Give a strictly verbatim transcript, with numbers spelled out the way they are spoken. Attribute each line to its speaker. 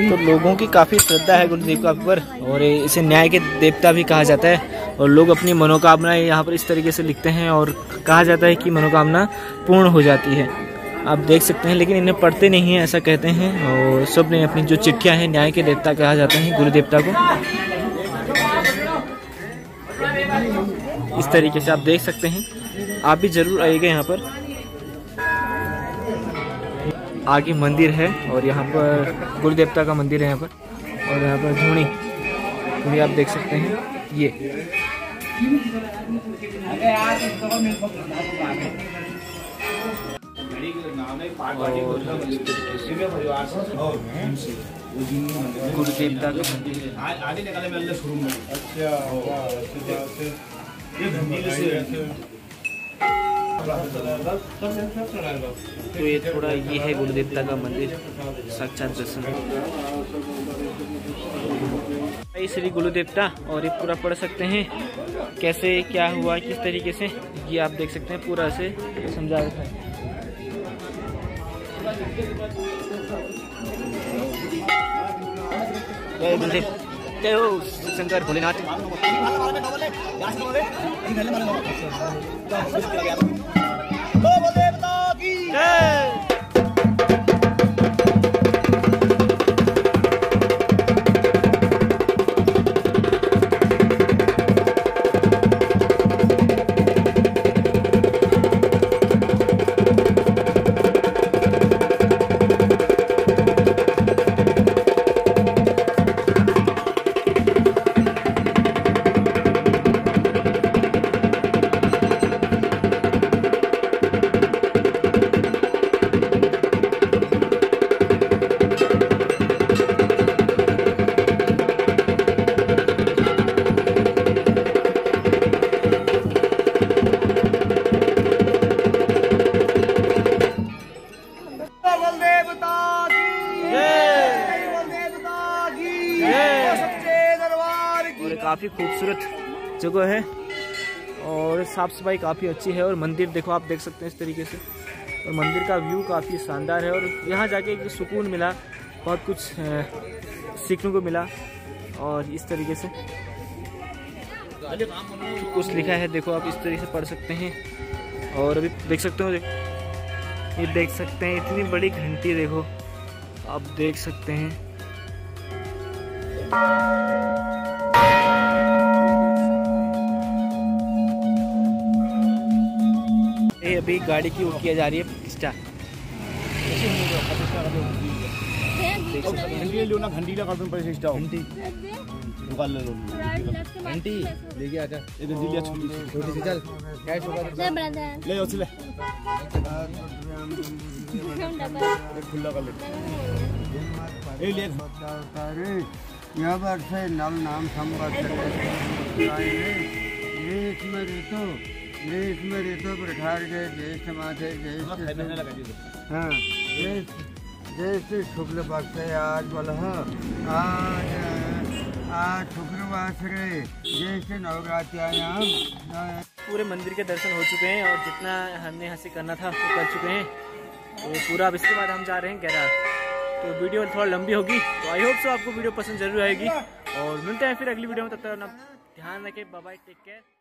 Speaker 1: तो लोगों की काफ़ी श्रद्धा है गुरुदेव का ऊपर, और इसे न्याय के देवता भी कहा जाता है। और लोग अपनी मनोकामनाएं यहाँ पर इस तरीके से लिखते हैं और कहा जाता है कि मनोकामना पूर्ण हो जाती है। आप देख सकते हैं, लेकिन इन्हें पढ़ते नहीं हैं ऐसा कहते हैं। और सब ने अपनी जो चिट्ठियाँ हैं, न्याय के देवता कहा जाता है गुरु देवता को। इस तरीके से आप देख सकते हैं, आप भी जरूर आइएगा यहाँ पर। आगे मंदिर है और यहाँ पर गुरु देवता का मंदिर है यहाँ पर, और यहाँ पर धूनी भी आप देख सकते हैं ये। गुरु देवता का तो ये थोड़ा ये है गुरु देवता का मंदिर, साक्षात दर्शन। श्री गुरु देवता, और ये पूरा पढ़ सकते हैं कैसे क्या हुआ किस तरीके से, ये आप देख सकते हैं पूरा से समझा रखा है। जय गुरुदेव, जय हो शंकर भोलेनाथ। काफ़ी खूबसूरत जगह है और साफ़ सफाई काफ़ी अच्छी है। और मंदिर देखो, आप देख सकते हैं इस तरीके से, और मंदिर का व्यू काफ़ी शानदार है। और यहाँ जाके एक सुकून मिला, बहुत कुछ सीखने को मिला। और इस तरीके से कुछ लिखा है, देखो आप इस तरीके से पढ़ सकते हैं। और अभी देख सकते हो, ये देख सकते हैं इतनी बड़ी घंटी, देखो आप देख सकते हैं। ये अभी गाड़ी की वो किया जा रही है स्टार्ट। घंटी लगा तुम पैसे स्टार्ट घंटी निकाल ले लो, घंटी लेके आजा। ये घंटी लिया छोटी छोटी सी, चल कैश होगा ले उसे ले, खुला कर ले। ये ले यहाँ पर से नाम नाम संवाद इसमें ऋतु इसमें ऋतु प्रठार के ज्येष्ठ माथे ज्येष्ठ हाँ ज्येष्ठ शुक्ल पक्ष आज बोल आज आज शुक्रवार ज्येष्ठ नवरात्यायाम। पूरे मंदिर के दर्शन हो चुके हैं और जितना हमने यहाँ से करना था वो कर चुके हैं। तो पूरा अब इसके बाद हम जा रहे हैं गैराज। तो वीडियो थोड़ा लंबी होगी, तो आई होप सो आपको वीडियो पसंद जरूर आएगी। और मिलते हैं फिर अगली वीडियो में, तब तक अपना ध्यान रखें, बाय बाय, टेक केयर।